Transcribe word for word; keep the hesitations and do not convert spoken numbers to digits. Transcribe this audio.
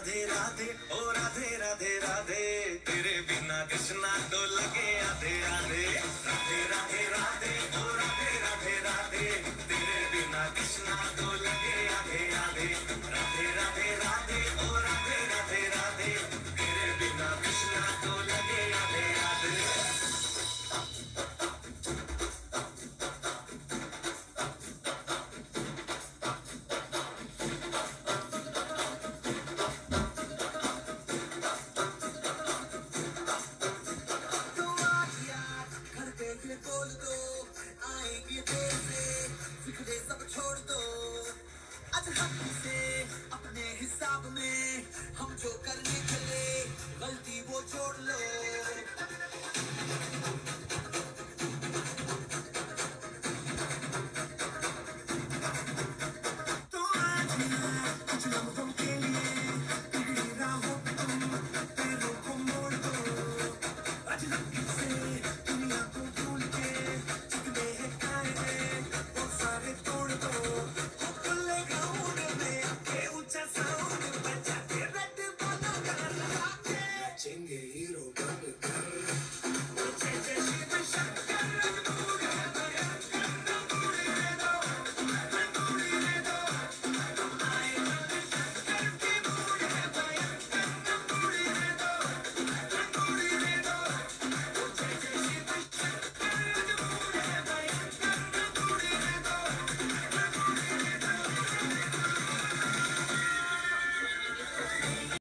राधे राधे ओ राधे राधे राधे, तेरे बिना कृष्णा तो लगे आधे आधे। राधे राधे राधे ओ राधे राधे राधे, तेरे बिना कृष्णा तो लगे आधे आधे। राधे राधे राधे ओ राधे राधे राधे, तेरे बिना कृष्णा तो लगे आधे आधे। बोल दो आएंगे देर से, फिक्रे सब छोड़ दो आज हम से अपने हिसाब में, हम जो करने चले गलती वो जोड़ लो।